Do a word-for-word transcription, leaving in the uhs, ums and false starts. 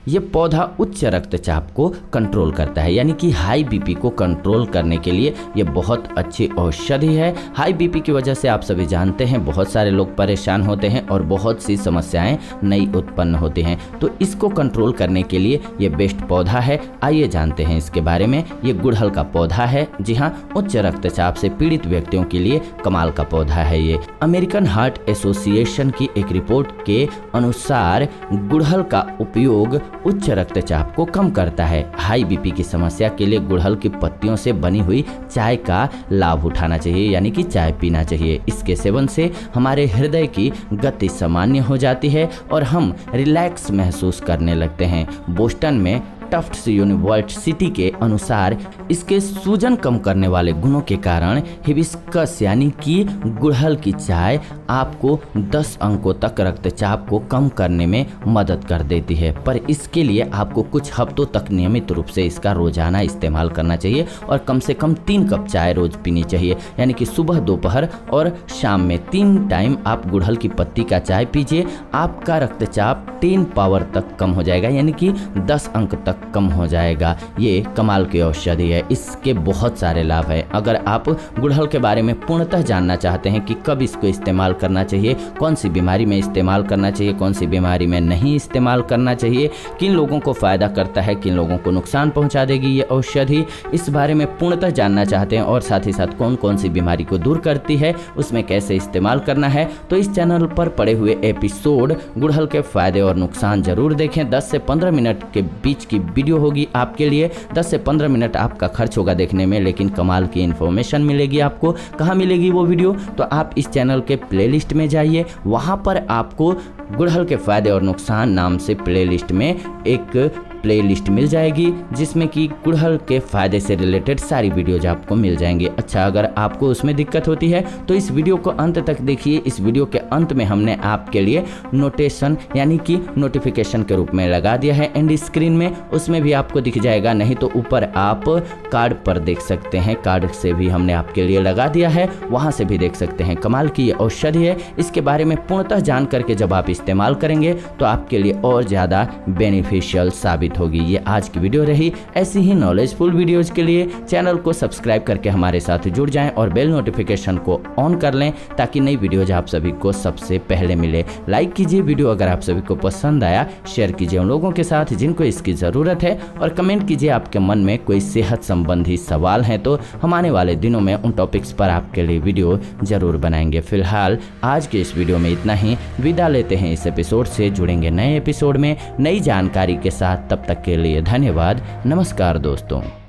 ये पौधा उच्च रक्तचाप को कंट्रोल करता है, यानी कि हाई बीपी को कंट्रोल करने के लिए ये बहुत अच्छी औषधि है। हाई बीपी की वजह से आप सभी जानते हैं बहुत सारे लोग परेशान होते हैं और बहुत सी समस्याएं नई उत्पन्न होती हैं, तो इसको कंट्रोल करने के लिए ये बेस्ट पौधा है। आइए जानते हैं इसके बारे में। ये गुड़हल का पौधा है। जी हाँ, उच्च रक्तचाप से पीड़ित व्यक्तियों के लिए कमाल का पौधा है ये। अमेरिकन हार्ट एसोसिएशन की एक रिपोर्ट के अनुसार गुड़हल का उपयोग उच्च रक्तचाप को कम करता है। हाई बीपी की समस्या के लिए गुड़हल की पत्तियों से बनी हुई चाय का लाभ उठाना चाहिए, यानी कि चाय पीना चाहिए। इसके सेवन से हमारे हृदय की गति सामान्य हो जाती है और हम रिलैक्स महसूस करने लगते हैं। बोस्टन में टफ्ट्स यूनिवर्सिटी के अनुसार इसके सूजन कम करने वाले गुणों के कारण हिबिस्कस यानी कि गुड़हल की चाय आपको दस अंकों तक रक्तचाप को कम करने में मदद कर देती है। पर इसके लिए आपको कुछ हफ्तों तक नियमित रूप से इसका रोजाना इस्तेमाल करना चाहिए और कम से कम तीन कप चाय रोज पीनी चाहिए, यानी कि सुबह, दोपहर और शाम में तीन टाइम आप गुड़हल की पत्ती का चाय पीजिए। आपका रक्तचाप टेन पावर तक कम हो जाएगा, यानी कि दस अंक तक कम हो जाएगा। ये कमाल की औषधि है, इसके बहुत सारे लाभ है। अगर आप गुड़हल के बारे में पूर्णतः जानना चाहते हैं कि कब इसको इस्तेमाल करना चाहिए, कौन सी बीमारी में इस्तेमाल करना चाहिए, कौन सी बीमारी में नहीं इस्तेमाल करना चाहिए, किन लोगों को फायदा करता है, किन लोगों को नुकसान पहुंचा देगी ये औषधि, इस बारे में पूर्णतः जानना चाहते हैं और साथ ही साथ कौन कौन सी बीमारी को दूर करती है, उसमें कैसे इस्तेमाल करना है, तो इस चैनल पर पड़े हुए एपिसोड गुड़हल के फायदे और नुकसान जरूर देखें। दस से पंद्रह मिनट के बीच की वीडियो होगी आपके लिए। दस से पंद्रह मिनट आपका खर्च होगा देखने में, लेकिन कमाल की इन्फॉर्मेशन मिलेगी आपको। कहाँ मिलेगी वो वीडियो? तो आप इस चैनल के प्लेलिस्ट में जाइए, वहाँ पर आपको गुड़हल के फायदे और नुकसान नाम से प्लेलिस्ट में एक प्लेलिस्ट मिल जाएगी, जिसमें कि गुड़हल के फायदे से रिलेटेड सारी वीडियोज आपको मिल जाएंगे। अच्छा, अगर आपको उसमें दिक्कत होती है तो इस वीडियो को अंत तक देखिए। इस वीडियो के अंत में हमने आपके लिए नोटेशन यानी कि नोटिफिकेशन के रूप में लगा दिया है एंड स्क्रीन में, उसमें भी आपको दिख जाएगा, नहीं तो ऊपर आप कार्ड पर देख सकते हैं, कार्ड से भी हमने आपके लिए लगा दिया है, वहाँ से भी देख सकते हैं। कमाल की ये औषधि है, इसके बारे में पूर्णतः जान करके जब आप इस्तेमाल करेंगे तो आपके लिए और ज़्यादा बेनिफिशियल साबित होगी। ये आज की वीडियो रही। ऐसी ही नॉलेजफुल वीडियोज के लिए चैनल को सब्सक्राइब करके हमारे साथ जुड़ जाएं और बेल नोटिफिकेशन को ऑन कर लें, ताकि नई वीडियोज आप सभी को सबसे पहले मिले। लाइक कीजिए वीडियो अगर आप सभी को पसंद आया, शेयर कीजिए उन लोगों के साथ जिनको इसकी ज़रूरत है, और कमेंट कीजिए आपके मन में कोई सेहत संबंधी सवाल हैं तो हम आने वाले दिनों में उन टॉपिक्स पर आपके लिए वीडियो जरूर बनाएंगे। फिलहाल आज के इस वीडियो में इतना ही। विदा लेते हैं इस एपिसोड से, जुड़ेंगे नए एपिसोड में नई जानकारी के साथ। तब तक के लिए धन्यवाद। नमस्कार दोस्तों।